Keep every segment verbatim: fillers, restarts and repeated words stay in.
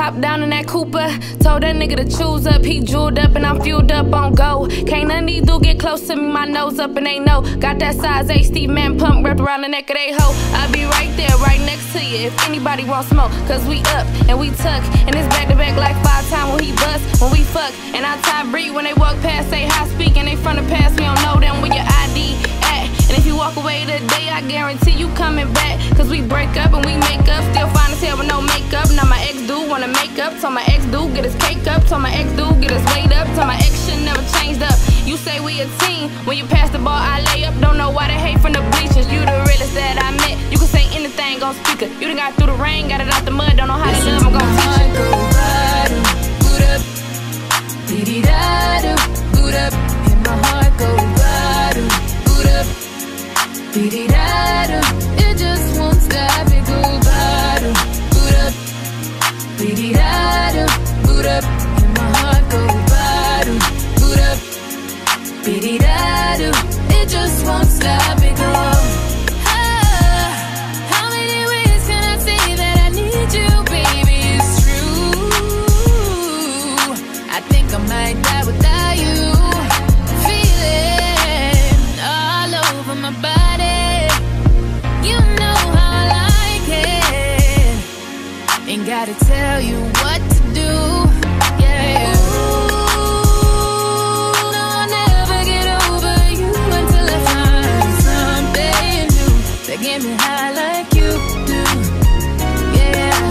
Hop down in that Cooper, told that nigga to choose up. He jeweled up and I'm fueled up on go. Can't none of these dudes get close to me, my nose up and they know. Got that size eight Steve man pump wrapped around the neck of they hoe. I'll be right there, right next to you if anybody wants smoke. Cause we up and we tuck, and it's back to back like five times when he bust, when we fuck. And I tie breathe when they walk past, say hi, speak, and they front of pass me, don't know them where your I D at. And if you walk away today, I guarantee you coming back. Cause we break up and we make up, still fine as hell with no makeup. Now my ex dude wanna make up, so my ex dude get his cake up, so my ex dude get his weight up, so my ex shit never changed up. You say we a team, when you pass the ball I lay up. Don't know why they hate from the bleachers, you the realest that I met. You can say anything on speaker, you done got through the rain, got it out the mud. Don't know how to love, I'm gon' teach you. Boot up, dee-dee-da-do, boot up, and my heart go badu, boot up, dee-dee-da-do, it just won't stop, it go badu, boot up, dee-dee-da-do, boot up, and my heart go badu, boot up, dee-dee-da-do, it just won't stop, it go. I might die without you. Feeling all over my body. You know how I like it. Ain't gotta tell you what to do. Yeah. Ooh, no, I'll never get over you until I find something new that get me high like you do. Yeah.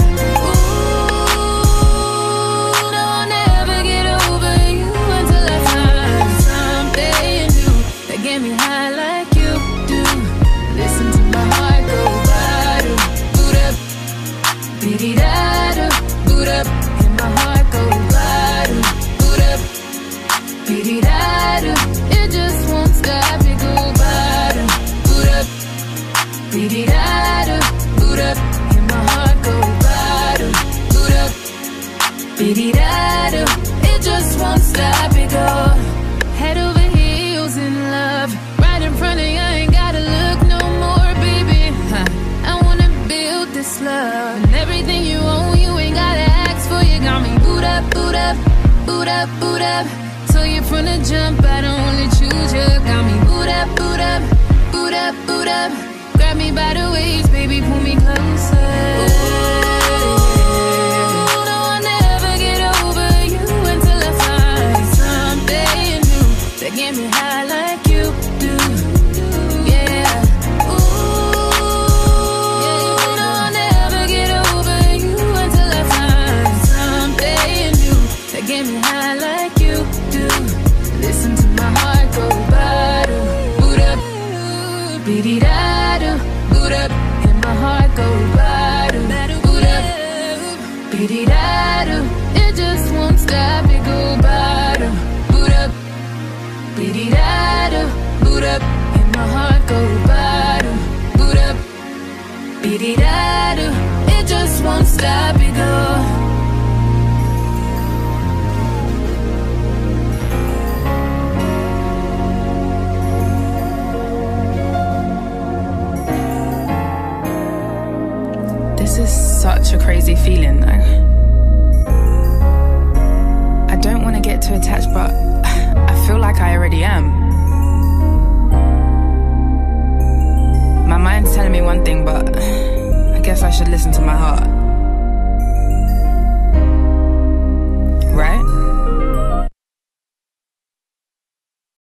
Get me high like you do. Listen to my heart go badu, boot up, dee-dee-da-do, boot up, and my heart go badu, boot up, dee-dee-da-do, it just won't stop, it go badu, boot up, dee-dee-da-do, boot up, and my heart go badu, boot up, dee-dee-da-do, it just won't stop, it go. Head over heels in love, right in front of you, I ain't gotta look no more, baby. Huh. I wanna build this love, and everything you own, you ain't gotta ask for. You got me boot up, boot up, boot up, boot up. So you from the jump, I don't wanna choose you. Got me boot up, boot up, boot up, boot up. Grab me by the waist, baby, pull me closer. Ooh, no, I'll never get over you until I find something that get me high like you do, yeah. Ooh, yeah, no, I'll never get over you until I find something new that get me high like you do. Listen to my heart go badu, boot up, dee-dee-da-do, boot up, and my heart go badu, boot up, dee-dee-da-do, it just won't stop, it go badu, boot up, dee-dee-da-do, boot up, and my heart go badu, boot up, dee-dee-da-do, it just won't stop, it go. This is such a crazy feeling though. I don't want to get too attached, but I feel like I already am. My mind's telling me one thing, but I guess I should listen to my heart.